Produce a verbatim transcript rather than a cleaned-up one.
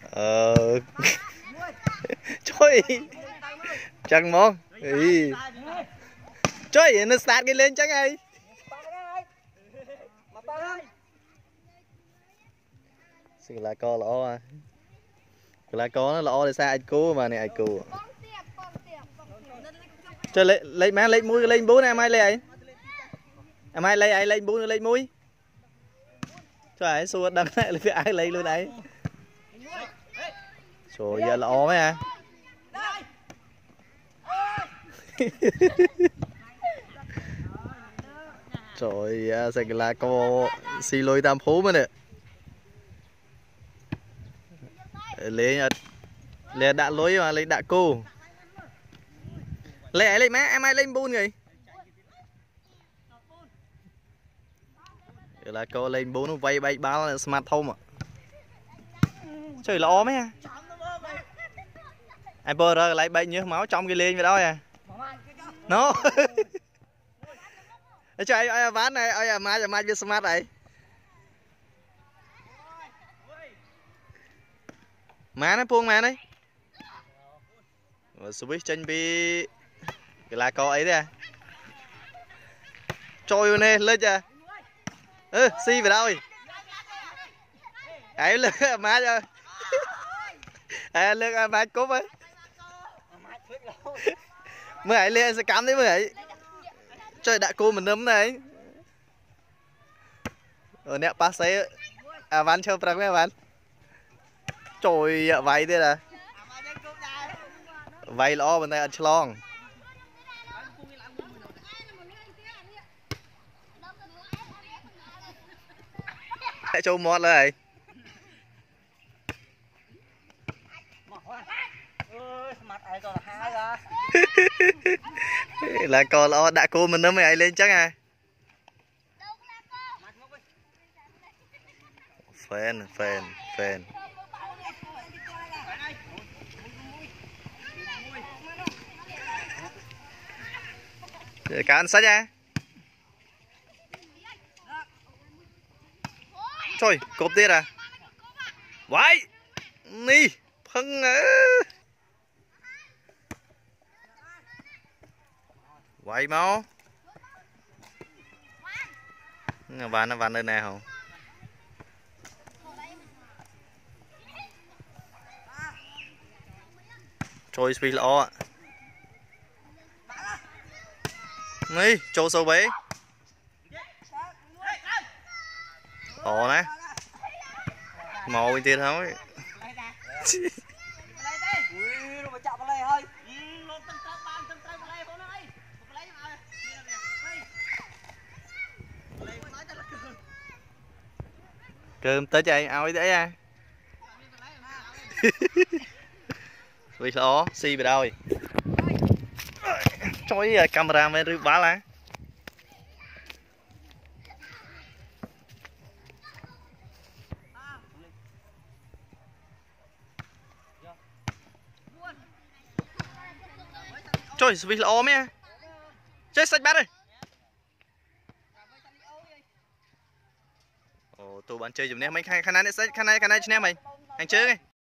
ờ trời chẳng mong ý trời nó sát cái lên chắc ai xin là co lõ à là co nó lõ để xa anh cứu mà này anh cứu cho lấy lấy má lấy mũi lên bún em ai lấy ấy em ai lấy ai lên bún lấy mũi trời xua đằng này lấy ai lấy luôn đấy trời giờ lõ mấy à trời sẽ là co xì lôi tam phú mà nè lấy lấy đạn lối mà lấy đạn cô lấy ấy lấy má em ai lên bún người là cô lên bún nó vay bay báo là smart home à trời lõ mấy à anh bơ ra lấy bay nhớ máu trong cái lên vậy đó à nó trời ơi ván này ơi mai mai biết smart này má nó buông má đấy switch chân bị cái là có ấy đấy à trôi nè lên chưa ơ si về đâu ấy lực má cho à lực má cúp ấy mới ấy lên sẽ cắm đấy mới ấy trời đã cô mình nấm này ở nè pass ấy à van chơi prang mấy bạn trời ạ vậy thế là vậy lo bên đây ăn chlong hãy cho mót lại là còn lo đã cô mình nó mới ấy lên chắc à fan fan fan cả ăn sách à trời cốp tiết à vậy đi phăng à vậy máu ván nó ván nơi nào không trôi speed lõ đi trôi sâu bé ồ nè màu bên tiền thôi cơm tới cho anh ao ấy đấy à vì đó xì về đâu trời camera mới rước bá lá trời vì lỗ mấy à chơi sạch bát rồi ồ tụi bạn chơi dùm nè mấy khả năng này khả năng khả năng này mày anh chơi đi